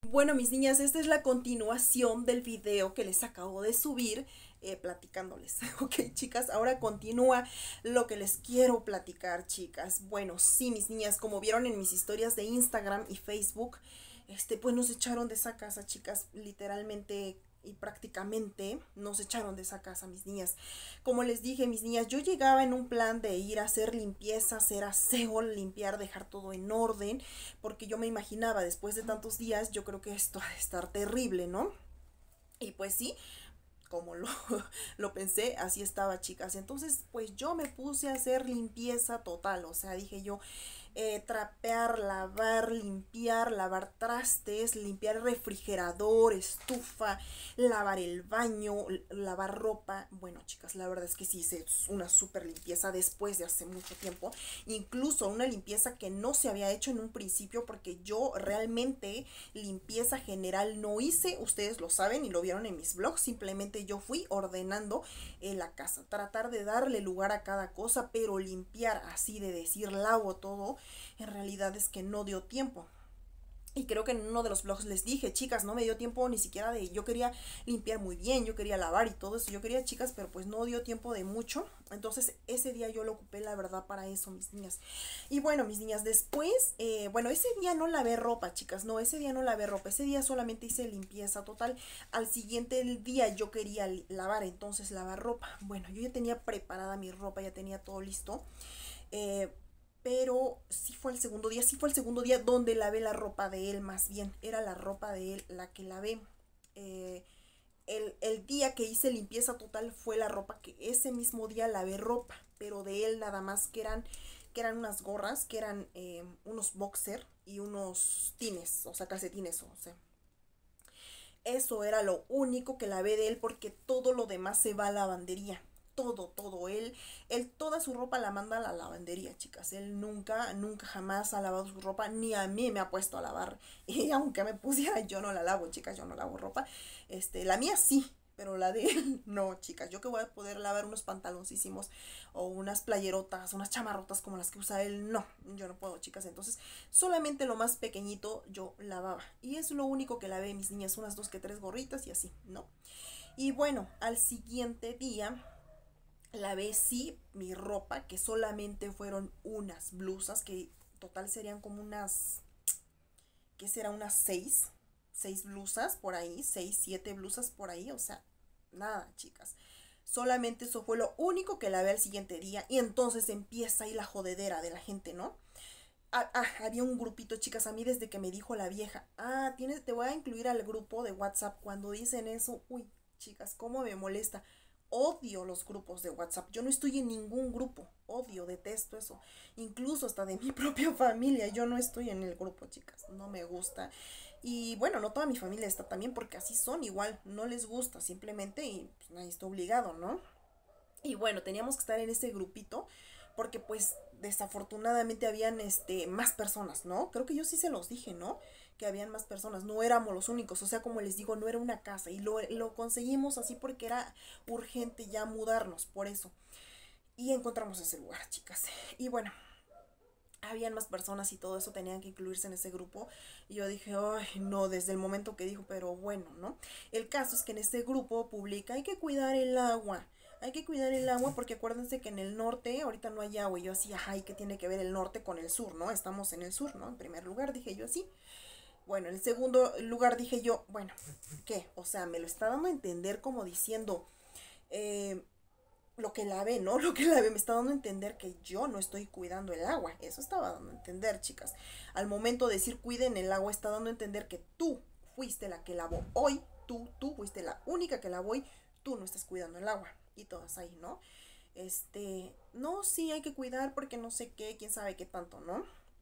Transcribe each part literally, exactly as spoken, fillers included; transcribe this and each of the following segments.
Bueno, mis niñas, esta es la continuación del video que les acabo de subir eh, platicándoles. Ok, chicas, ahora continúa lo que les quiero platicar, chicas. Bueno, sí, mis niñas, como vieron en mis historias de Instagram y Facebook, este, pues nos echaron de esa casa, chicas, literalmente y prácticamente nos echaron de esa casa, mis niñas. Como les dije, mis niñas, yo llegaba en un plan de ir a hacer limpieza, hacer aseo, limpiar, dejar todo en orden, porque yo me imaginaba, después de tantos días, yo creo que esto ha de estar terrible, ¿no? Y pues sí, como lo, lo pensé, así estaba, chicas. Entonces, pues yo me puse a hacer limpieza total, o sea, dije yo, eh, trapear, lavar, limpiar, lavar trastes, limpiar el refrigerador, estufa, lavar el baño, lavar ropa. Bueno, chicas, la verdad es que sí hice una súper limpieza después de hace mucho tiempo. Incluso una limpieza que no se había hecho en un principio porque yo realmente limpieza general no hice. Ustedes lo saben y lo vieron en mis vlogs. Simplemente yo fui ordenando en la casa. Tratar de darle lugar a cada cosa, pero limpiar así de decir lavo todo en realidad es que no dio tiempo. Y creo que en uno de los vlogs les dije, chicas, no me dio tiempo ni siquiera de, yo quería limpiar muy bien, yo quería lavar y todo eso, yo quería, chicas, pero pues no dio tiempo de mucho. Entonces ese día yo lo ocupé, la verdad, para eso, mis niñas. Y bueno, mis niñas, después, eh, bueno, ese día no lavé ropa, chicas, no, ese día no lavé ropa, ese día solamente hice limpieza total. Al siguiente día yo quería lavar, entonces lavar ropa. Bueno, yo ya tenía preparada mi ropa, ya tenía todo listo. Eh, pero sí fue el segundo día, sí fue el segundo día donde lavé la ropa de él, más bien, era la ropa de él la que lavé. Eh, el, el día que hice limpieza total fue la ropa que ese mismo día lavé ropa, pero de él nada más que eran, que eran unas gorras, que eran eh, unos boxer y unos tines, o sea, calcetines, o sea. Eso era lo único que lavé de él porque todo lo demás se va a lavandería. Todo, todo. Él, él toda su ropa la manda a la lavandería, chicas. Él nunca, nunca jamás ha lavado su ropa, ni a mí me ha puesto a lavar. Y aunque me pusiera, yo no la lavo, chicas, yo no lavo ropa. Este, la mía sí, pero la de él no, chicas. Yo que voy a poder lavar unos pantaloncísimos o unas playerotas, unas chamarrotas como las que usa él, no, yo no puedo, chicas. Entonces, solamente lo más pequeñito yo lavaba. Y es lo único que lavé, mis niñas, unas dos que tres gorritas y así, ¿no? Y bueno, al siguiente día lavé sí mi ropa, que solamente fueron unas blusas, que total serían como unas, ¿qué será? Unas seis, seis blusas por ahí, seis, siete blusas por ahí, o sea, nada, chicas. Solamente eso fue lo único que lavé al siguiente día y entonces empieza ahí la jodedera de la gente, ¿no? Ah, ah, había un grupito, chicas, a mí desde que me dijo la vieja, ah, tienes, te voy a incluir al grupo de WhatsApp. Cuando dicen eso, uy, chicas, cómo me molesta. Odio los grupos de WhatsApp. Yo no estoy en ningún grupo. Odio, detesto eso. Incluso hasta de mi propia familia. Yo no estoy en el grupo, chicas. No me gusta. Y bueno, no toda mi familia está también porque así son igual. No les gusta simplemente y pues, nadie está obligado, ¿no? Y bueno, teníamos que estar en ese grupito porque pues desafortunadamente habían este más personas, ¿no? Creo que yo sí se los dije, ¿no? Que habían más personas, no éramos los únicos, o sea, como les digo, no era una casa y lo, lo conseguimos así porque era urgente ya mudarnos, por eso. Y encontramos ese lugar, chicas. Y bueno, habían más personas y todo eso tenían que incluirse en ese grupo. Y yo dije, ay, no, desde el momento que dijo, pero bueno, ¿no? El caso es que en este grupo publica, hay que cuidar el agua. Hay que cuidar el agua porque acuérdense que en el norte ahorita no hay agua. Y yo así, ajá, ¿y qué tiene que ver el norte con el sur, no? Estamos en el sur, ¿no? En primer lugar dije yo así. Bueno, en segundo lugar dije yo, bueno, ¿qué? O sea, me lo está dando a entender como diciendo, eh, lo que la ve, ¿no? Lo que la ve me está dando a entender que yo no estoy cuidando el agua. Eso estaba dando a entender, chicas. Al momento de decir cuiden el agua, está dando a entender que tú fuiste la que lavó hoy. Tú, tú fuiste la única que lavó hoy. Tú no estás cuidando el agua. Y todas ahí, ¿no? Este, no, sí hay que cuidar porque no sé qué, quién sabe qué tanto, ¿no?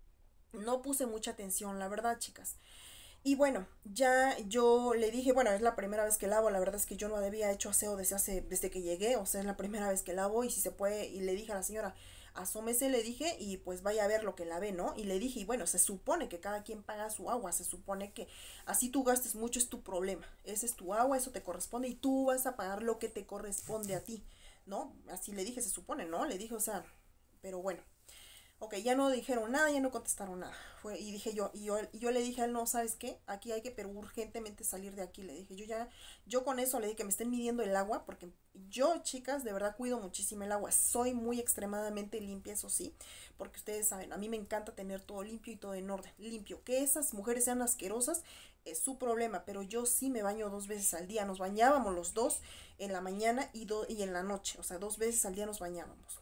No puse mucha atención, la verdad, chicas. Y bueno, ya yo le dije, bueno, es la primera vez que lavo, la verdad es que yo no había hecho aseo desde hace, desde que llegué, o sea, es la primera vez que lavo y si se puede, y le dije a la señora, asómese, le dije, y pues vaya a ver lo que lavé, ¿no? Y le dije, y bueno, se supone que cada quien paga su agua, se supone que así tú gastes mucho es tu problema, ese es tu agua, eso te corresponde y tú vas a pagar lo que te corresponde a ti, ¿no? Así le dije, se supone, ¿no? Le dije, o sea, pero bueno. Ok, ya no dijeron nada, ya no contestaron nada. Fue, y dije yo, y yo, y yo le dije a él, no, ¿sabes qué? Aquí hay que, pero urgentemente salir de aquí. Le dije, yo ya, yo con eso le dije que me estén midiendo el agua, porque yo, chicas, de verdad cuido muchísimo el agua. Soy muy extremadamente limpia, eso sí, porque ustedes saben, a mí me encanta tener todo limpio y todo en orden. Limpio. Que esas mujeres sean asquerosas es su problema, pero yo sí me baño dos veces al día. Nos bañábamos los dos en la mañana y, do, y en la noche, o sea, dos veces al día nos bañábamos.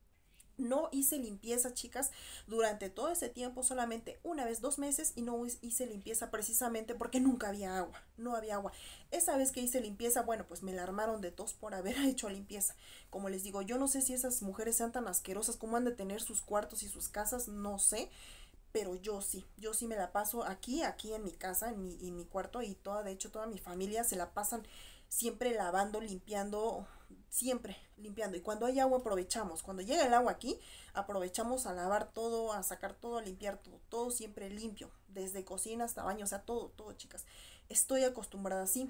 No hice limpieza, chicas, durante todo ese tiempo, solamente una vez, dos meses, y no hice limpieza precisamente porque nunca había agua, no había agua. Esa vez que hice limpieza, bueno, pues me la armaron de tos por haber hecho limpieza. Como les digo, yo no sé si esas mujeres sean tan asquerosas, como han de tener sus cuartos y sus casas, no sé, pero yo sí, yo sí me la paso aquí, aquí en mi casa, en mi, en mi cuarto, y toda, de hecho, toda mi familia se la pasan siempre lavando, limpiando, siempre limpiando. Y cuando hay agua aprovechamos, cuando llega el agua aquí, aprovechamos a lavar todo, a sacar todo, a limpiar todo, todo siempre limpio, desde cocina hasta baño, o sea, todo, todo, chicas. Estoy acostumbrada así.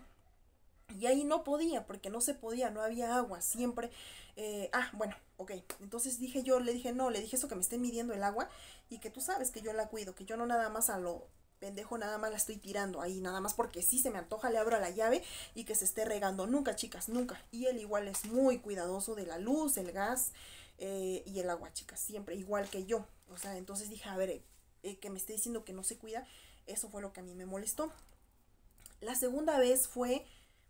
Y ahí no podía, porque no se podía, no había agua, siempre. Eh, ah, bueno, ok. Entonces dije yo, le dije, no, le dije eso que me estén midiendo el agua y que tú sabes que yo la cuido, que yo no nada más a lo pendejo nada más la estoy tirando ahí, nada más porque sí se me antoja, le abro la llave y que se esté regando. Nunca, chicas, nunca. Y él igual es muy cuidadoso de la luz, el gas eh, y el agua, chicas, siempre, igual que yo. O sea, entonces dije, a ver, eh, que me esté diciendo que no se cuida, eso fue lo que a mí me molestó. La segunda vez fue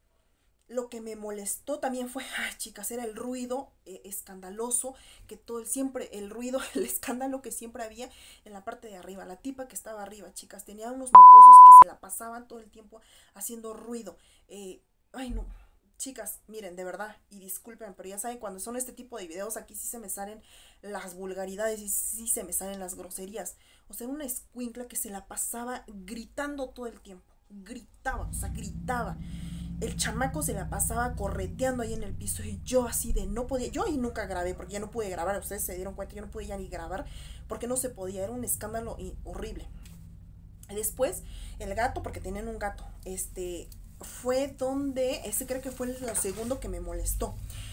lo que me molestó también fue, ay, chicas, era el ruido eh, escandaloso, que todo el siempre, el ruido, el escándalo que siempre había en la parte de arriba. La tipa que estaba arriba, chicas, tenía unos mocosos que se la pasaban todo el tiempo haciendo ruido. Eh, ay, no, chicas, miren, de verdad, y disculpen, pero ya saben, cuando son este tipo de videos, aquí sí se me salen las vulgaridades y sí se me salen las groserías. O sea, una escuincla que se la pasaba gritando todo el tiempo. Gritaba, o sea, gritaba. El chamaco se la pasaba correteando ahí en el piso y yo así de no podía, yo ahí nunca grabé porque ya no pude grabar, ustedes se dieron cuenta, yo no pude ya ni grabar porque no se podía, era un escándalo horrible. Después el gato, porque tenían un gato, este fue donde, ese creo que fue lo segundo que me molestó.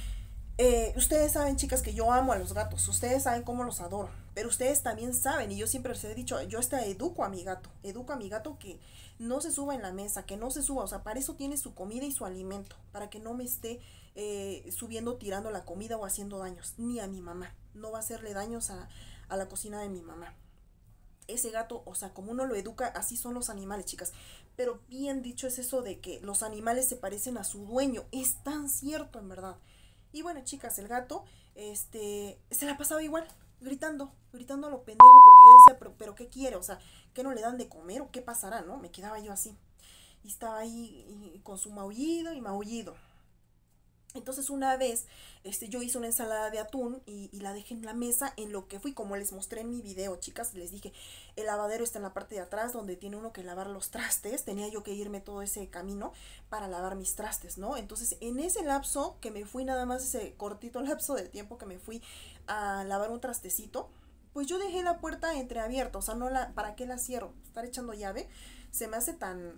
Eh, ustedes saben, chicas, que yo amo a los gatos, ustedes saben cómo los adoro, pero ustedes también saben, y yo siempre les he dicho, yo hasta educo a mi gato, educo a mi gato que no se suba en la mesa, que no se suba, o sea, para eso tiene su comida y su alimento, para que no me esté eh, subiendo, tirando la comida o haciendo daños, ni a mi mamá, no va a hacerle daños a, a la cocina de mi mamá. Ese gato, o sea, como uno lo educa, así son los animales, chicas. Pero bien dicho es eso de que los animales se parecen a su dueño, es tan cierto en verdad. Y bueno, chicas, el gato, este, se la pasaba igual, gritando, gritando a lo pendejo, porque yo decía, pero, pero ¿qué quiere? O sea, ¿qué no le dan de comer o qué pasará, no? Me quedaba yo así. Y estaba ahí y con su maullido y maullido. Entonces una vez este, yo hice una ensalada de atún y, y la dejé en la mesa en lo que fui, como les mostré en mi video, chicas, les dije, el lavadero está en la parte de atrás donde tiene uno que lavar los trastes, tenía yo que irme todo ese camino para lavar mis trastes, ¿no? Entonces en ese lapso que me fui, nada más ese cortito lapso de tiempo que me fui a lavar un trastecito, pues yo dejé la puerta entreabierta, o sea, no la, ¿para qué la cierro? Estar echando llave, se me hace tan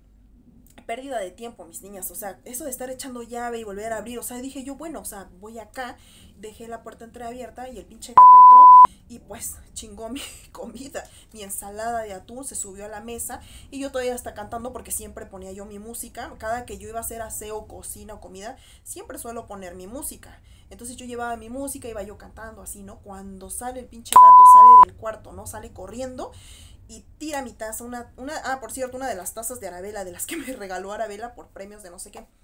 pérdida de tiempo, mis niñas, o sea, eso de estar echando llave y volver a abrir, o sea, dije yo, bueno, o sea, voy acá, dejé la puerta entreabierta y el pinche gato entró y pues chingó mi comida, mi ensalada de atún, se subió a la mesa y yo todavía estaba cantando porque siempre ponía yo mi música, cada que yo iba a hacer aseo, cocina o comida, siempre suelo poner mi música, entonces yo llevaba mi música, iba yo cantando así, ¿no? Cuando sale el pinche gato, sale del cuarto, ¿no? Sale corriendo y tira mi taza, una, una, ah, por cierto, una de las tazas de Arabella, de las que me regaló Arabella por premios de no sé qué.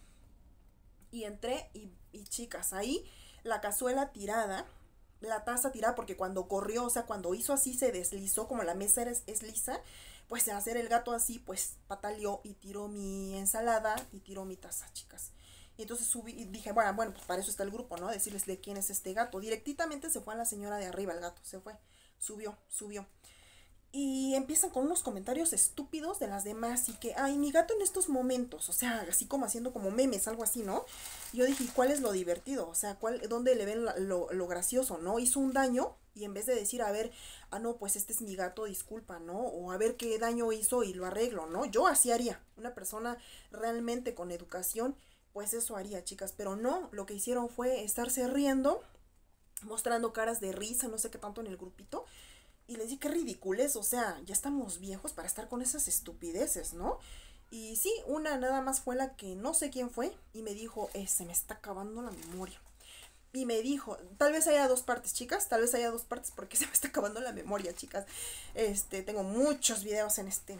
Y entré y, y chicas, ahí la cazuela tirada, la taza tirada, porque cuando corrió, o sea, cuando hizo así, se deslizó, como la mesa es, es lisa, pues al hacer el gato así, pues pataleó y tiró mi ensalada y tiró mi taza, chicas. Y entonces subí y dije, bueno, bueno, pues para eso está el grupo, ¿no? Decirles de quién es este gato. Directamente se fue a la señora de arriba el gato, se fue, subió, subió. Y empiezan con unos comentarios estúpidos de las demás y que, ay, mi gato en estos momentos, o sea, así como haciendo como memes, algo así, ¿no? Y yo dije, ¿cuál es lo divertido? O sea, ¿cuál, dónde le ven la, lo, lo gracioso, ¿no? Hizo un daño y en vez de decir, a ver, ah, no, pues este es mi gato, disculpa, ¿no? O a ver qué daño hizo y lo arreglo, ¿no? Yo así haría. Una persona realmente con educación, pues eso haría, chicas. Pero no, lo que hicieron fue estarse riendo mostrando caras de risa, no sé qué tanto en el grupito. Y les dije, qué ridiculez, o sea, ya estamos viejos para estar con esas estupideces, ¿no? Y sí, una nada más fue la que no sé quién fue y me dijo, eh, se me está acabando la memoria. Y me dijo, tal vez haya dos partes, chicas, tal vez haya dos partes porque se me está acabando la memoria, chicas. Este, tengo muchos videos en este,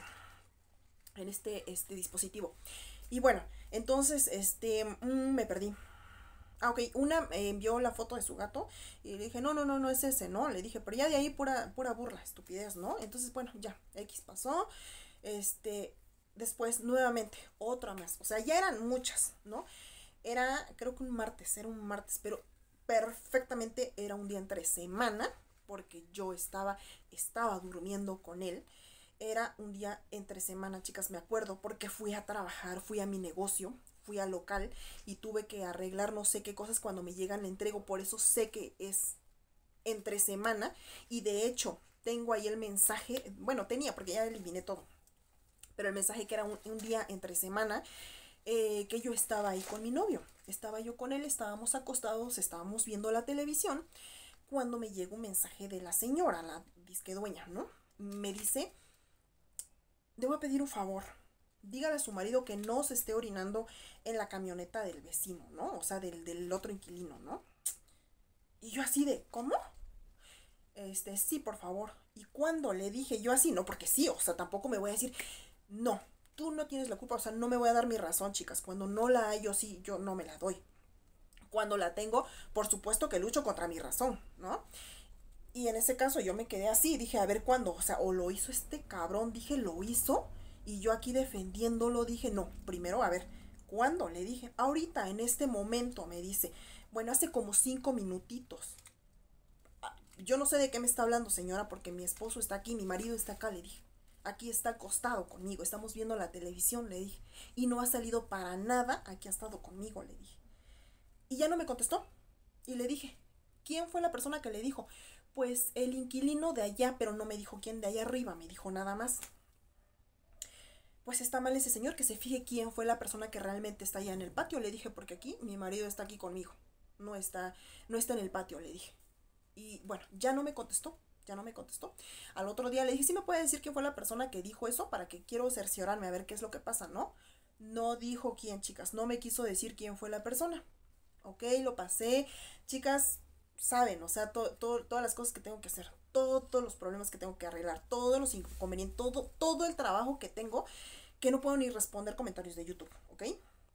en este, este dispositivo. Y bueno, entonces, este, mmm, me perdí. Ah, ok, una eh, envió la foto de su gato y le dije, no, no, no, no es ese, ¿no? Le dije, pero ya de ahí pura, pura burla, estupidez, ¿no? Entonces, bueno, ya, X pasó. Este, después, nuevamente, otra más. O sea, ya eran muchas, ¿no? Era, creo que un martes, era un martes, pero perfectamente era un día entre semana, porque yo estaba, estaba durmiendo con él. Era un día entre semana, chicas, me acuerdo, porque fui a trabajar, fui a mi negocio, fui al local y tuve que arreglar no sé qué cosas cuando me llegan, le entrego, por eso sé que es entre semana y de hecho tengo ahí el mensaje, bueno, tenía porque ya eliminé todo, pero el mensaje que era un, un día entre semana, eh, que yo estaba ahí con mi novio, estaba yo con él, estábamos acostados, estábamos viendo la televisión, cuando me llega un mensaje de la señora, la disque dueña, ¿no? Me dice, debo pedir un favor, dígale a su marido que no se esté orinando en la camioneta del vecino, ¿no? O sea, del, del otro inquilino, ¿no? Y yo así de, ¿cómo? Este, sí, por favor. Y cuando le dije yo así, no, porque sí, o sea, tampoco me voy a decir, no, tú no tienes la culpa, o sea, no me voy a dar mi razón, chicas. Cuando no la hay, yo sí, yo no me la doy. Cuando la tengo, por supuesto que lucho contra mi razón, ¿no? Y en ese caso yo me quedé así, dije, a ver cuándo, o sea, o lo hizo este cabrón, dije, lo hizo, y yo aquí defendiéndolo dije, no, primero, a ver, ¿cuándo? Le dije, ahorita, en este momento, me dice, bueno, hace como cinco minutitos. Ah, yo no sé de qué me está hablando, señora, porque mi esposo está aquí, mi marido está acá, le dije. Aquí está acostado conmigo, estamos viendo la televisión, le dije. Y no ha salido para nada, aquí ha estado conmigo, le dije. Y ya no me contestó. Y le dije, ¿quién fue la persona que le dijo? Pues el inquilino de allá, pero no me dijo quién de allá arriba, me dijo nada más. Pues está mal ese señor, que se fije quién fue la persona que realmente está allá en el patio, le dije, porque aquí mi marido está aquí conmigo, no está, no está en el patio, le dije. Y bueno, ya no me contestó, ya no me contestó. Al otro día le dije, ¿sí me puede decir quién fue la persona que dijo eso? Para que quiero cerciorarme a ver qué es lo que pasa, ¿no? No dijo quién, chicas, no me quiso decir quién fue la persona. Ok, lo pasé. Chicas, saben, o sea, to, to, todas las cosas que tengo que hacer, todo, todos los problemas que tengo que arreglar, todos los inconvenientes, todo, todo el trabajo que tengo, que no puedo ni responder comentarios de YouTube, ¿ok?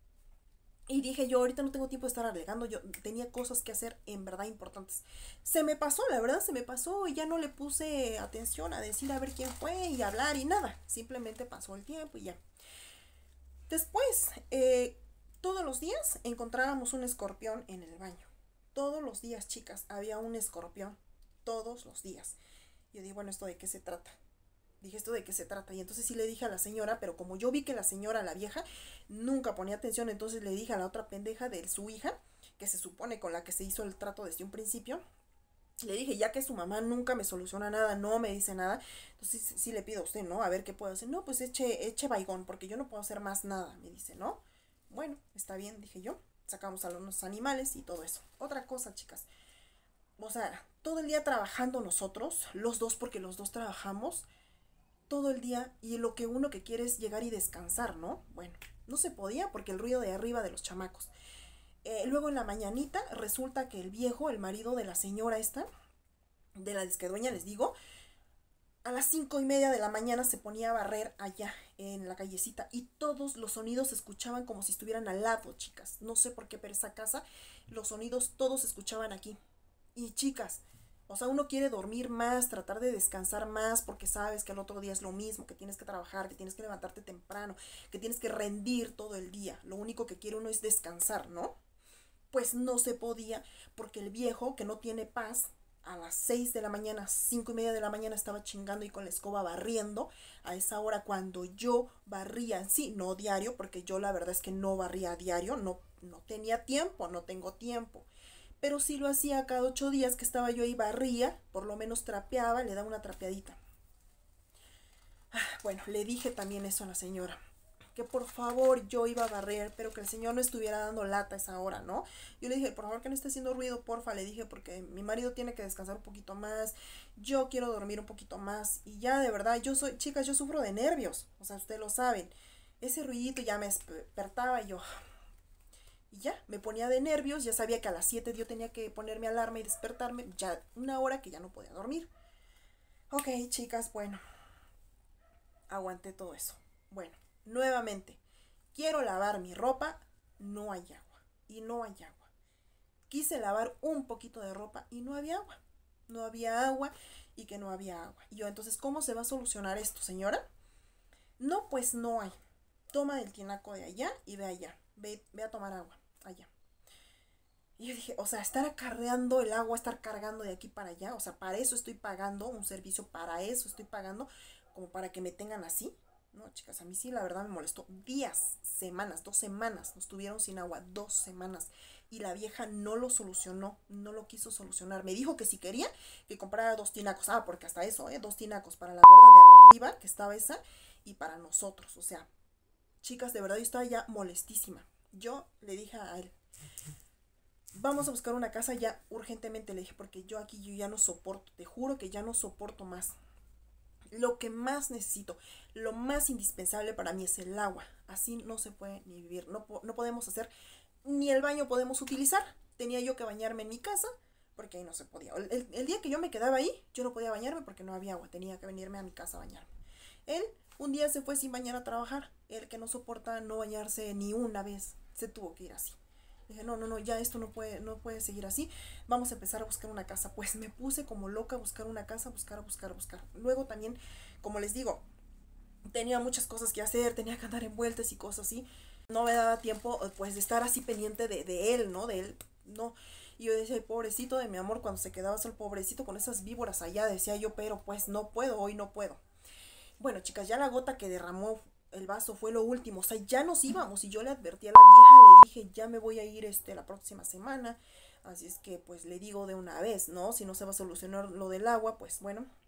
Y dije yo, ahorita no tengo tiempo de estar alegando, yo tenía cosas que hacer en verdad importantes. Se me pasó, la verdad se me pasó y ya no le puse atención a decir a ver quién fue y hablar y nada. Simplemente pasó el tiempo y ya. Después, eh, todos los días encontrábamos un escorpión en el baño. Todos los días, chicas, había un escorpión. Todos los días. Yo dije, bueno, ¿esto de qué se trata? Dije, ¿esto de qué se trata? Y entonces sí le dije a la señora, pero como yo vi que la señora, la vieja, nunca ponía atención, entonces le dije a la otra pendeja de su hija, que se supone con la que se hizo el trato desde un principio, le dije, ya que su mamá nunca me soluciona nada, no me dice nada, entonces sí, sí le pido a usted, ¿no? A ver qué puedo hacer. No, pues eche, eche baigón, porque yo no puedo hacer más nada, me dice, ¿no? Bueno, está bien, dije yo. Sacamos a los animales y todo eso. Otra cosa, chicas. O sea, todo el día trabajando nosotros, los dos, porque los dos trabajamos, todo el día, y lo que uno que quiere es llegar y descansar, ¿no? Bueno, no se podía porque el ruido de arriba de los chamacos. Eh, luego en la mañanita resulta que el viejo, el marido de la señora esta, de la disquedueña, les digo, a las cinco y media de la mañana se ponía a barrer allá en la callecita y todos los sonidos se escuchaban como si estuvieran al lado, chicas. No sé por qué, pero esa casa, los sonidos todos se escuchaban aquí. Y chicas, o sea, uno quiere dormir más, tratar de descansar más, porque sabes que al otro día es lo mismo, que tienes que trabajar, que tienes que levantarte temprano, que tienes que rendir todo el día. Lo único que quiere uno es descansar, ¿no? Pues no se podía, porque el viejo, que no tiene paz, a las seis de la mañana, cinco y media de la mañana estaba chingando y con la escoba barriendo. A esa hora cuando yo barría, sí, no diario, porque yo la verdad es que no barría a diario, no, no tenía tiempo, no tengo tiempo. Pero sí lo hacía cada ocho días que estaba yo ahí barría, por lo menos trapeaba, le daba una trapeadita. Ah, bueno, le dije también eso a la señora, que por favor yo iba a barrer, pero que el señor no estuviera dando lata a esa hora, ¿no? Yo le dije, por favor que no esté haciendo ruido, porfa, le dije, porque mi marido tiene que descansar un poquito más, yo quiero dormir un poquito más, y ya de verdad, yo soy, chicas, yo sufro de nervios, o sea, ustedes lo saben, ese ruidito ya me despertaba y yo, y ya, me ponía de nervios, ya sabía que a las siete yo tenía que ponerme alarma y despertarme, ya una hora que ya no podía dormir. Ok, chicas, bueno, aguanté todo eso. Bueno, nuevamente, quiero lavar mi ropa, no hay agua, y no hay agua. Quise lavar un poquito de ropa y no había agua, no había agua y que no había agua. Y yo, entonces, ¿cómo se va a solucionar esto, señora? No, pues no hay. Toma del tinaco de allá y ve allá, ve, ve a tomar agua, allá. Y yo dije, o sea, estar acarreando el agua, estar cargando de aquí para allá, o sea, para eso estoy pagando un servicio, para eso estoy pagando, como para que me tengan así. No, chicas, a mí sí, la verdad me molestó. Días, semanas, dos semanas, nos tuvieron sin agua, dos semanas. Y la vieja no lo solucionó, no lo quiso solucionar. Me dijo que si quería, que comprara dos tinacos. Ah, porque hasta eso, ¿eh? Dos tinacos para la gorda de arriba, que estaba esa, y para nosotros. O sea, chicas, de verdad yo estaba ya molestísima. Yo le dije a él, vamos a buscar una casa ya urgentemente, le dije, porque yo aquí yo ya no soporto, te juro que ya no soporto más. Lo que más necesito, lo más indispensable para mí es el agua. Así no se puede ni vivir, no, no podemos hacer, ni el baño podemos utilizar. Tenía yo que bañarme en mi casa, porque ahí no se podía. El, el, el día que yo me quedaba ahí, yo no podía bañarme porque no había agua, tenía que venirme a mi casa a bañarme. Él un día se fue sin bañar a trabajar, el que no soporta no bañarse ni una vez, se tuvo que ir así. Dije, no, no, no, ya esto no puede, no puede seguir así. Vamos a empezar a buscar una casa. Pues me puse como loca a buscar una casa, a buscar, a buscar, a buscar. Luego también, como les digo, tenía muchas cosas que hacer, tenía que andar en vueltas y cosas así. No me daba tiempo, pues, de estar así pendiente de, de él, ¿no? De él, no. Y yo decía, pobrecito de mi amor, cuando se quedaba solo, pobrecito con esas víboras allá, decía yo, pero pues no puedo, hoy no puedo. Bueno, chicas, ya la gota que derramó el vaso fue lo último, o sea, ya nos íbamos y yo le advertí a la vieja, le dije, ya me voy a ir este la próxima semana, así es que pues le digo de una vez, ¿no? Si no se va a solucionar lo del agua, pues bueno,